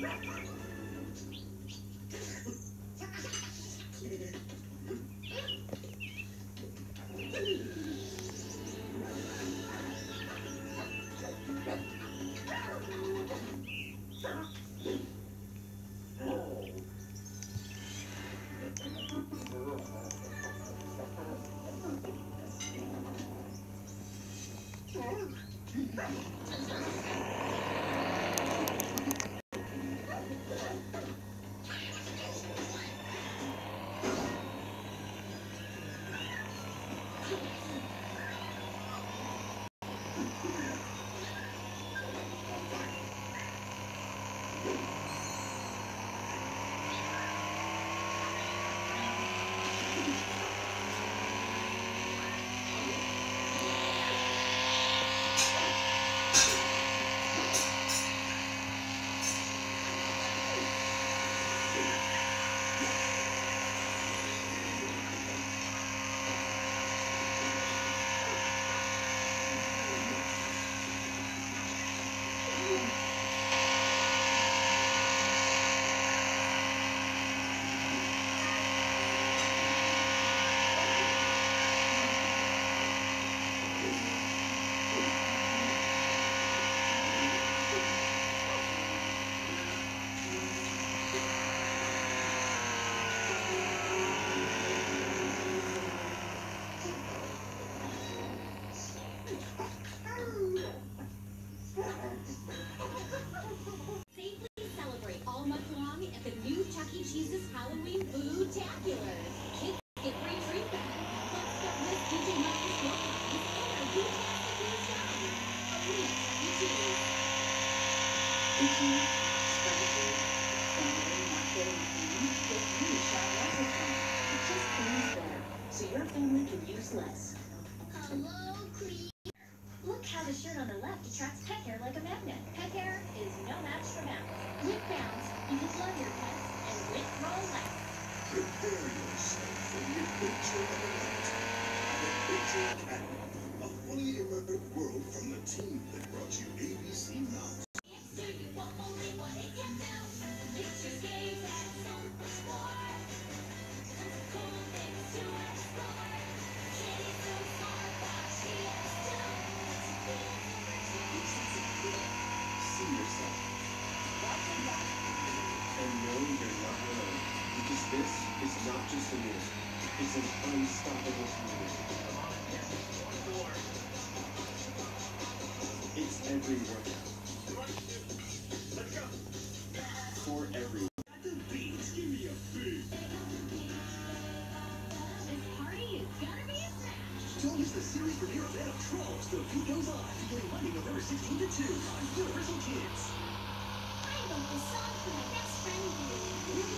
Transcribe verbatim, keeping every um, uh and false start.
So your family can use less. Hello, Creep. Look how the shirt on the left attracts pet hair like a magnet. Pet hair is no match for Bounce. With Bounce, you can love your pets and with Rolex. Prepare yourself for the adventure of a night. Adventure Academy, a fully immersive world from the team that brought you A B C Mouse. This is not just a news, it's an unstoppable community. It's everywhere. Let's go. For everyone. Beats, give me a beat. This party is gonna be a smash. Don't miss the series premiere of Band of Trolls. The beat goes on, beginning Monday, November sixteenth at two on Universal Kids. I wrote this song for my best friend, Blue.